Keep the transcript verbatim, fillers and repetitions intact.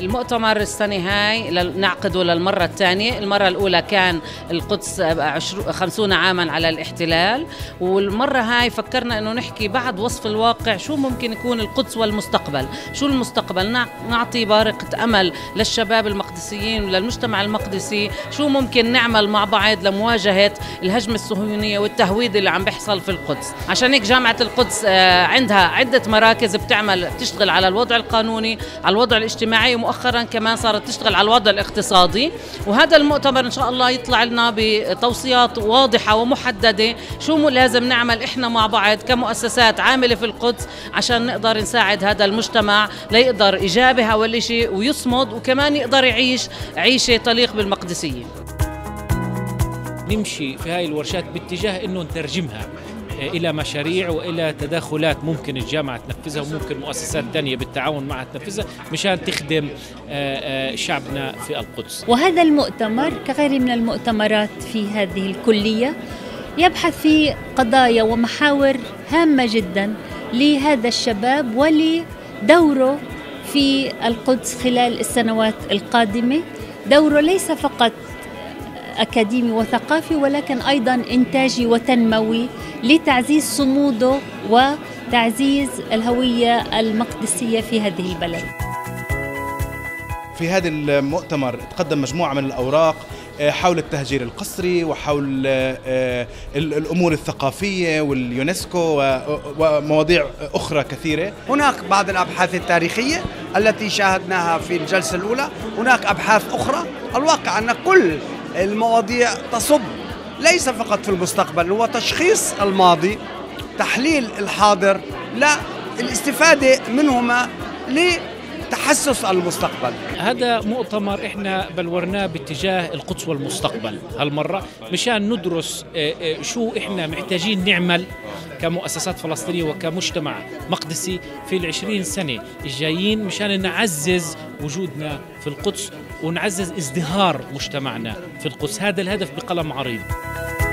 المؤتمر السنة هاي نعقده للمرة الثانية. المرة الأولى كان القدس خمسون عاما على الاحتلال، والمرة هاي فكرنا أنه نحكي بعد وصف الواقع شو ممكن يكون القدس والمستقبل. شو المستقبل؟ نعطي بارقة أمل للشباب المقدسيين وللمجتمع المقدسي، شو ممكن نعمل مع بعض لمواجهة الهجمة الصهيونية والتهويد اللي عم بيحصل في القدس. عشان هيك جامعة القدس عندها عدة مراكز بتعمل بتشتغل على الوضع القانوني، على الوضع الاجتماعي، ومؤخرا كمان صارت تشتغل على الوضع الاقتصادي. وهذا المؤتمر إن شاء الله يطلع لنا بتوصيات واضحة ومحددة شو لازم نعمل إحنا مع بعض كمؤسسات عاملة في القدس عشان نقدر نساعد هذا المجتمع ليقدر يجابه أول شيء ويصمد، وكمان يقدر يعيش عيشة تليق بالمقدسية. نمشي في هاي الورشات باتجاه إنه نترجمها إلى مشاريع وإلى تدخلات ممكن الجامعة تنفذها وممكن مؤسسات تانية بالتعاون معها تنفذها مشان تخدم شعبنا في القدس. وهذا المؤتمر كغيره من المؤتمرات في هذه الكلية يبحث في قضايا ومحاور هامة جدا لهذا الشباب ولدوره في القدس خلال السنوات القادمة. دوره ليس فقط أكاديمي وثقافي ولكن أيضا إنتاجي وتنموي لتعزيز صموده وتعزيز الهوية المقدسية في هذه البلد. في هذا المؤتمر تقدم مجموعة من الأوراق حول التهجير القسري وحول الأمور الثقافية واليونسكو ومواضيع أخرى كثيرة. هناك بعض الأبحاث التاريخية التي شاهدناها في الجلسة الأولى، هناك أبحاث أخرى. الواقع أن كل المواضيع تصب ليس فقط في المستقبل، هو تشخيص الماضي، تحليل الحاضر، لا الاستفادة منهما لتحسس المستقبل. هذا مؤتمر احنا بلورناه باتجاه القدس والمستقبل هالمرة مشان ندرس شو احنا محتاجين نعمل كمؤسسات فلسطينية وكمجتمع مقدسي في العشرين سنة الجايين مشان نعزز وجودنا في القدس ونعزز ازدهار مجتمعنا في القدس. هذا الهدف بقلم عريض.